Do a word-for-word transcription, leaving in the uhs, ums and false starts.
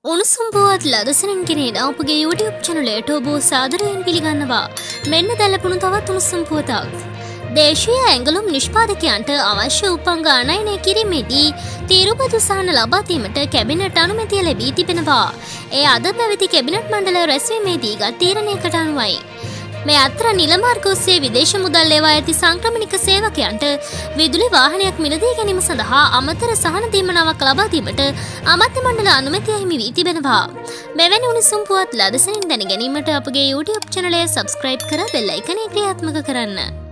උණුසුම් පුවත් ලදසනින් ගෙනෙන අපගේ YouTube channelයට ඔබ සාදරයෙන් පිළිගන්නවා. මෙන්න දැලපුණු තවත් උණුසුම් පුවතක්. දේශීය ඇඟලුම් නිෂ්පාදකයන්ට අවශ්‍ය උපංග අනයනය කිරීමේදී තීරුබදු සහන ලබා දීමට කැබිනට් අනුමැතිය ලැබී තිබෙනවා. ඒ අද පැවති කැබිනට් මණ්ඩල රැස්වීමේදී ගත් තීරණයකට අනුවයි. මේ අතර නිල මාර්ග ඔස්සේ විදේශ මුදල් ලැබා ඇති සංක්‍රමණික සේවකයන්ට විදුලි වාහනයක් මිලදී ගැනීම සඳහා අමතර සහන දීමනාවක් ලබා දීමට අමාත්‍ය මණ්ඩල අනුමැතිය හිමි වී තිබෙනවා. මෙවැනි උණුසුම් පුවත් ලදසනින් දැන ගැනීමට අපගේ YouTube channel එක subscribe කර බෙල් අයිකනය ක්‍රියාත්මක කරන්න.